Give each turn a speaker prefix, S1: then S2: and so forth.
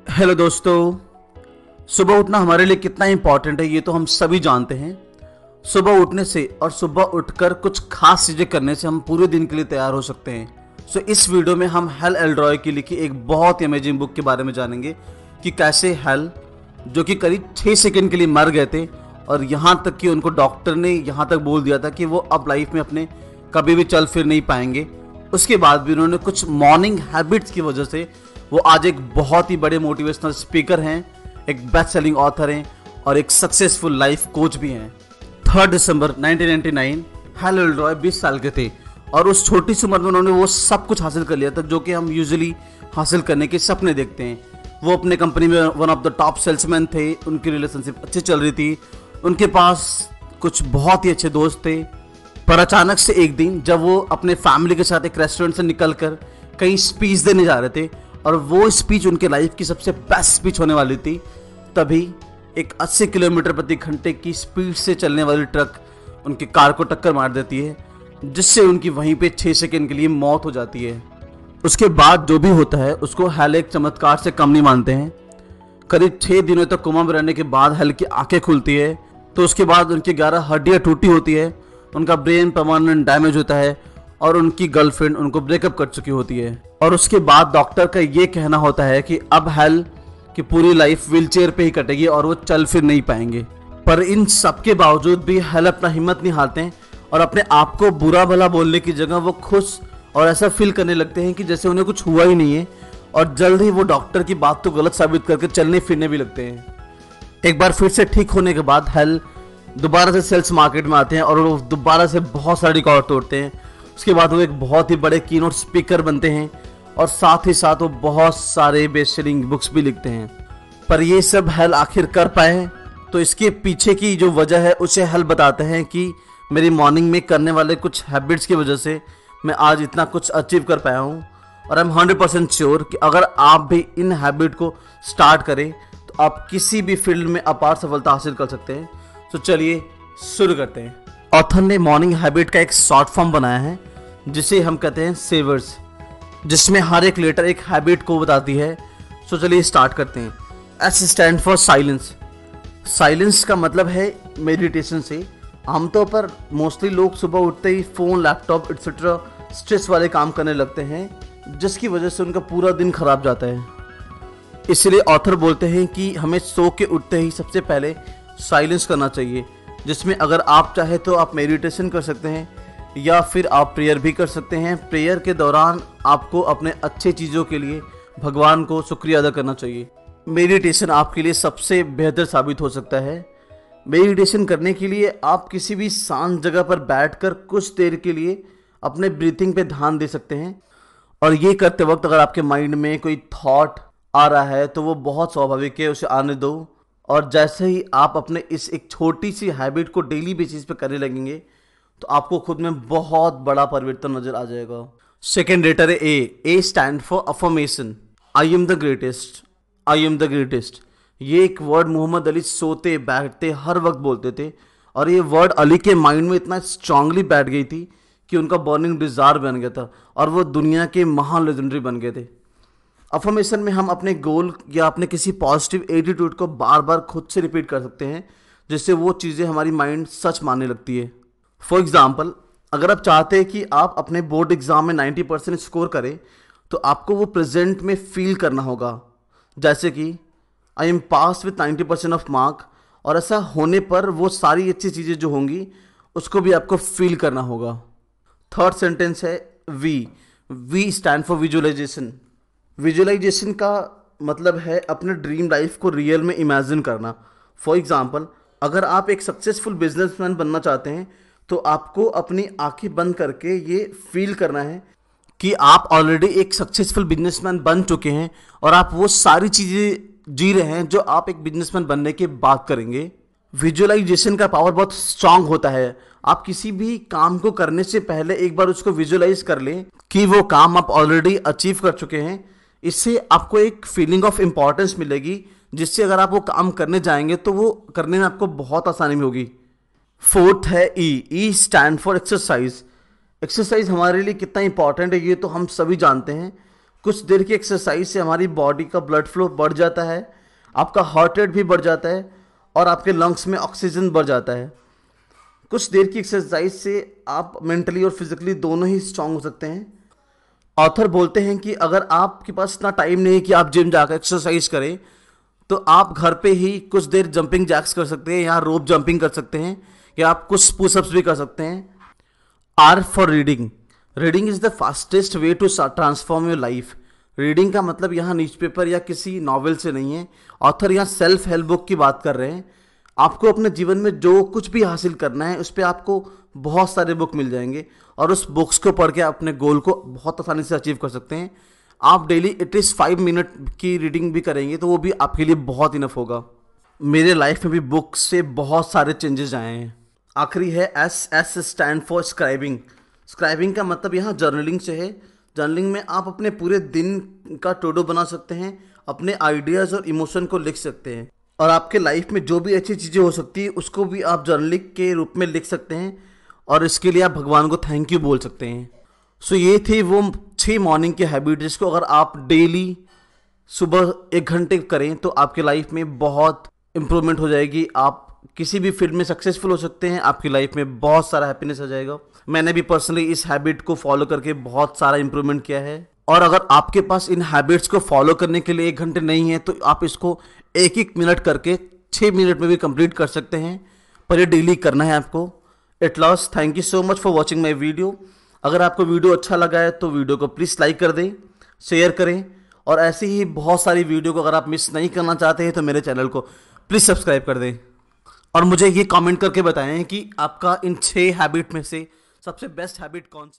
S1: Hello दोस्तों। सुबह उठना हमारे लिए कितना इंपॉर्टेंट है ये तो हम सभी जानते हैं। सुबह उठने से और सुबह उठकर कुछ खास चीज़ें करने से हम पूरे दिन के लिए तैयार हो सकते हैं। सो इस वीडियो में हम हेल एल्ड्रॉय की लिखी एक बहुत ही अमेजिंग बुक के बारे में जानेंगे कि कैसे हेल, जो कि करीब 6 सेकंड के लिए मर गए थे और यहाँ तक कि उनको डॉक्टर ने यहाँ तक बोल दिया था कि वो अब लाइफ में अपने कभी भी चल फिर नहीं पाएंगे, उसके बाद भी उन्होंने कुछ मॉर्निंग हैबिट्स की वजह से वो आज एक बहुत ही बड़े मोटिवेशनल स्पीकर हैं, एक बेस्ट सेलिंग ऑथर हैं और एक सक्सेसफुल लाइफ कोच भी हैं। 3 दिसंबर 1999 हेल एल्ड्रॉय 20 साल के थे और उस छोटी सी उम्र में उन्होंने वो सब कुछ हासिल कर लिया था जो कि हम यूजुअली हासिल करने के सपने देखते हैं। वो अपने कंपनी में one of the top salesman थे, उनकी रिलेशनशिप अच्छी चल रही थी, उनके पास कुछ बहुत ही अच्छे दोस्त थे। पर अचानक से एक दिन जब वो अपने फैमिली के साथ एक रेस्टोरेंट से निकलकर कहीं स्पीच देने जा रहे थे और वो स्पीच उनके लाइफ की सबसे बेस्ट स्पीच होने वाली थी, तभी एक 80 किलोमीटर प्रति घंटे की स्पीड से चलने वाली ट्रक उनकी कार को टक्कर मार देती है, जिससे उनकी वहीं पे 6 सेकंड के लिए मौत हो जाती है। उसके बाद जो भी होता है उसको हेल एक चमत्कार से कम नहीं मानते हैं। करीब 6 दिनों तक कोमा में रहने के बाद हेल की आंखें खुलती है, तो उसके बाद उनकी 11 हड्डियां टूटी होती है, उनका ब्रेन परमानेंट डैमेज होता है और उनकी गर्लफ्रेंड उनको ब्रेकअप कर चुकी होती है। और उसके बाद डॉक्टर का ये कहना होता है कि अब हेल की पूरी लाइफ व्हीलचेयर पे ही कटेगी और वो चल फिर नहीं पाएंगे। पर इन सब के बावजूद भी हेल अपना हिम्मत नहीं हारते हैं और अपने आप को बुरा भला बोलने की जगह वो खुश और ऐसा फील करने लगते हैं कि जैसे उन्हें कुछ हुआ ही नहीं है, और जल्द ही वो डॉक्टर की बात तो गलत साबित करके चलने फिरने भी लगते हैं। एक बार फिर से ठीक होने के बाद हेल दोबारा से सेल्स मार्केट में आते हैं और वो दोबारा से बहुत सारे रिकॉर्ड तोड़ते हैं। उसके बाद वो एक बहुत ही बड़े कीनोट स्पीकर बनते हैं और साथ ही साथ वो बहुत सारे बेस्ट सेलिंग बुक्स भी लिखते हैं। पर ये सब हेल आखिर कर पाए तो इसके पीछे की जो वजह है उसे हेल बताते हैं कि मेरी मॉर्निंग में करने वाले कुछ हैबिट्स की वजह से मैं आज इतना कुछ अचीव कर पाया हूँ, और आई एम 100% श्योर कि अगर आप भी इन हैबिट को स्टार्ट करें तो आप किसी भी फील्ड में अपार सफलता हासिल कर सकते हैं। तो चलिए शुरू करते हैं। ऑथर ने मॉर्निंग हैबिट का एक शॉर्ट फॉर्म बनाया है जिसे हम कहते हैं सेवर्स, जिसमें हर एक लेटर एक हैबिट को बताती है। तो चलिए स्टार्ट करते हैं। S stand for silence. Silence का मतलब है मेडिटेशन से। आमतौर पर मोस्टली लोग सुबह उठते ही फ़ोन, लैपटॉप एक्सेट्रा स्ट्रेस वाले काम करने लगते हैं, जिसकी वजह से उनका पूरा दिन खराब जाता है। इसलिए ऑथर बोलते हैं कि हमें सो के उठते ही सबसे पहले साइलेंस करना चाहिए, जिसमें अगर आप चाहे तो आप मेडिटेशन कर सकते हैं या फिर आप प्रेयर भी कर सकते हैं। प्रेयर के दौरान आपको अपने अच्छे चीज़ों के लिए भगवान को शुक्रिया अदा करना चाहिए। मेडिटेशन आपके लिए सबसे बेहतर साबित हो सकता है। मेडिटेशन करने के लिए आप किसी भी शांत जगह पर बैठकर कुछ देर के लिए अपने ब्रीथिंग पे ध्यान दे सकते हैं, और ये करते वक्त अगर आपके माइंड में कोई थॉट आ रहा है तो वो बहुत स्वाभाविक है, उसे आने दो। और जैसे ही आप अपने इस एक छोटी सी हैबिट को डेली बेसिस पे करने लगेंगे तो आपको खुद में बहुत बड़ा परिवर्तन नजर आ जाएगा। सेकेंड लेटर है A stand for affirmation. I am the greatest, I am the greatest. ये एक वर्ड मोहम्मद अली सोते बैठते हर वक्त बोलते थे, और ये वर्ड अली के माइंड में इतना स्ट्रांगली बैठ गई थी कि उनका बर्निंग डिजायर बन गया था और वो दुनिया के महान लेजेंडरी बन गए थे। अफर्मेशन में हम अपने गोल या अपने किसी पॉजिटिव एटीट्यूड को बार बार खुद से रिपीट कर सकते हैं, जिससे वो चीज़ें हमारी माइंड सच मानने लगती है। फॉर एग्जाम्पल, अगर आप चाहते हैं कि आप अपने बोर्ड एग्जाम में 90% स्कोर करें तो आपको वो प्रेजेंट में फील करना होगा, जैसे कि I am pass with 90% of mark. और ऐसा होने पर वो सारी अच्छी चीज़ें जो होंगी उसको भी आपको फील करना होगा। थर्ड सेंटेंस है V stand for visualisation. Visualisation का मतलब है अपने ड्रीम लाइफ को रियल में इमेजिन करना। फॉर एग्जाम्पल, अगर आप एक सक्सेसफुल बिजनेसमैन बनना चाहते हैं तो आपको अपनी आंखें बंद करके ये फील करना है कि आप ऑलरेडी एक सक्सेसफुल बिजनेसमैन बन चुके हैं और आप वो सारी चीज़ें जी रहे हैं जो आप एक बिजनेसमैन बनने के बाद करेंगे। विजुअलाइजेशन का पावर बहुत स्ट्रांग होता है। आप किसी भी काम को करने से पहले एक बार उसको विजुअलाइज कर लें कि वो काम आप ऑलरेडी अचीव कर चुके हैं। इससे आपको एक फीलिंग ऑफ इम्पॉर्टेंस मिलेगी, जिससे अगर आप वो काम करने जाएंगे तो वो करने में आपको बहुत आसानी में होगी। फोर्थ है E stand for exercise. Exercise हमारे लिए कितना इंपॉर्टेंट है ये तो हम सभी जानते हैं, कुछ देर की एक्सरसाइज से हमारी बॉडी का ब्लड फ्लो बढ़ जाता है, आपका हार्ट रेट भी बढ़ जाता है और आपके लंग्स में ऑक्सीजन बढ़ जाता है। कुछ देर की एक्सरसाइज से आप मेंटली और फिजिकली दोनों ही स्ट्रांग हो सकते हैं। ऑथर बोलते हैं कि अगर आपके पास इतना टाइम नहीं है कि आप जिम जाकर एक्सरसाइज करें, तो आप घर पे ही कुछ देर जंपिंग जैक्स कर सकते हैं या रोप जंपिंग कर सकते हैं या आप कुछ पुशअप्स भी कर सकते हैं। R for reading. Reading is the fastest way to transform your life. Reading का मतलब यहाँ न्यूज़पेपर या किसी नॉवेल से नहीं है। ऑथर यहाँ सेल्फ हेल्प बुक की बात कर रहे हैं। आपको अपने जीवन में जो कुछ भी हासिल करना है उस पर आपको बहुत सारे बुक मिल जाएंगे और उस बुक्स को पढ़ के अपने गोल को बहुत आसानी से अचीव कर सकते हैं। आप डेली एटलीस्ट 5 मिनट की रीडिंग भी करेंगे तो वो भी आपके लिए बहुत इनफ होगा। मेरे लाइफ में भी बुक से बहुत सारे चेंजेस आए हैं। आखिरी है S stand for scribing. Scribing का मतलब यहाँ जर्नलिंग से है। जर्नलिंग में आप अपने पूरे दिन का टोडो बना सकते हैं, अपने आइडियाज़ और इमोशन को लिख सकते हैं और आपके लाइफ में जो भी अच्छी चीज़ें हो सकती है उसको भी आप जर्नलिंग के रूप में लिख सकते हैं और इसके लिए आप भगवान को थैंक यू बोल सकते हैं। सो ये थी वो 6 मॉर्निंग के हैबिट जिसको अगर आप डेली सुबह 1 घंटे करें तो आपके लाइफ में बहुत इम्प्रूवमेंट हो जाएगी। आप किसी भी फील्ड में सक्सेसफुल हो सकते हैं, आपकी लाइफ में बहुत सारा हैप्पीनेस आ जाएगा। मैंने भी पर्सनली इस हैबिट को फॉलो करके बहुत सारा इंप्रूवमेंट किया है और अगर आपके पास इन हैबिट्स को फॉलो करने के लिए 1 घंटे नहीं है तो आप इसको 1-1 मिनट करके 6 मिनट में भी कंप्लीट कर सकते हैं, पर ये डेली करना है आपको। At last, thank you so much for watching my video. अगर आपको वीडियो अच्छा लगा है तो वीडियो को प्लीज़ लाइक कर दें, शेयर करें और ऐसी ही बहुत सारी वीडियो को अगर आप मिस नहीं करना चाहते हैं तो मेरे चैनल को प्लीज़ सब्सक्राइब कर दें और मुझे ये कमेंट करके बताएं कि आपका इन 6 हैबिट में से सबसे बेस्ट हैबिट कौन सी।